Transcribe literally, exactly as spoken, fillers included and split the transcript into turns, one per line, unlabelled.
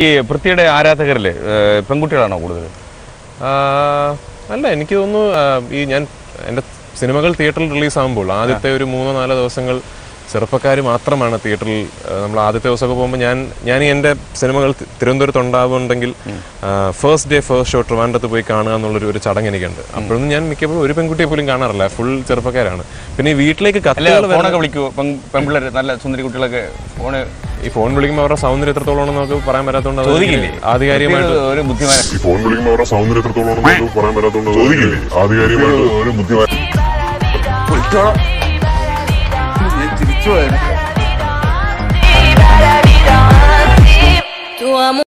ഈ പൃഥ്വിയുടെ ആരാധകരില് പെൺകുട്ടികളാണോ കൂടുതൽ?
അല്ല, എനിക്ക് തോന്നുന്നു ഈ ഞാൻ എൻ്റെ സിനിമകൾ തിയേറ്ററിൽ റിലീസ് ആകുമ്പോൾ ആദ്യത്തെ ഒരു മൂന്നോ നാലോ ദിവസങ്ങൾ ചെറുപ്പക്കാർ മാത്രമാണ് തിയേറ്ററിൽ. നമ്മൾ ആദ്യത്തെ ദിവസമൊക്കെ പോകുമ്പോൾ ഞാൻ ഞാൻ എൻ്റെ സിനിമകൾ തിരുവനന്തപുരത്ത് ഉണ്ടാവുന്നുണ്ടെങ്കിൽ ഫസ്റ്റ് ഡേ ഫസ്റ്റ് ഷോ ട്രിവാൻഡ്രത്ത് പോയി കാണുക എന്നുള്ളൊരു ഒരു ചടങ്ങ് എനിക്കുണ്ട്. അപ്പോഴൊന്നും ഞാൻ മിക്കപ്പോഴും ഒരു പെൺകുട്ടിയെ പോലും കാണാറില്ല, ഫുൾ ചെറുപ്പക്കാരാണ്. പിന്നെ ഈ വീട്ടിലേക്ക്
ഫോണൊക്കെ വിളിക്കുമോ പെൺപിള്ളേർ? നല്ല സുന്ദരി കുട്ടികളൊക്കെ ഫോണ്
ഈ ഫോൺ വിളിക്കുമ്പോൾ അവരുടെ സൗന്ദര്യം എത്രത്തോളം നമുക്ക് പറയാൻ പറ്റാത്തതുകൊണ്ട് ആധികാരികമായിട്ട്
ഒരു ബുദ്ധിമാൻ
ഫോൺ വിളിക്കുമ്പോൾ അവരുടെ സൗന്ദര്യം എത്രത്തോളം പറയാൻ പറ്റാത്തതുകൊണ്ട് ആധികാരികമായിട്ട് ഒരു ബുദ്ധിമാൻ
തിരിച്ചു പോയത്.